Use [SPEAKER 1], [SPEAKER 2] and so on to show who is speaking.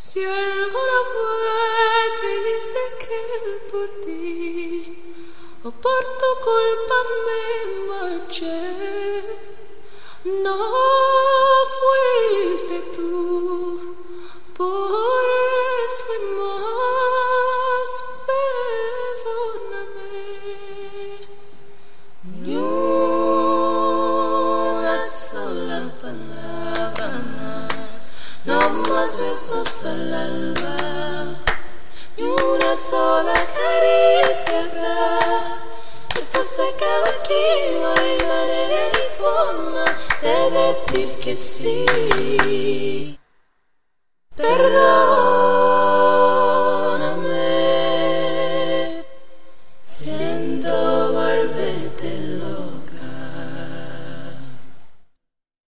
[SPEAKER 1] Si alguna fue triste que por ti o por tu culpa me marché, no fuiste tú, por eso y más perdóname. Ni una sola palabra más, no más besos al alba, ni una sola caricia habrá. Esto se acaba aquí, no hay manera ni forma de decir que sí. Perdón.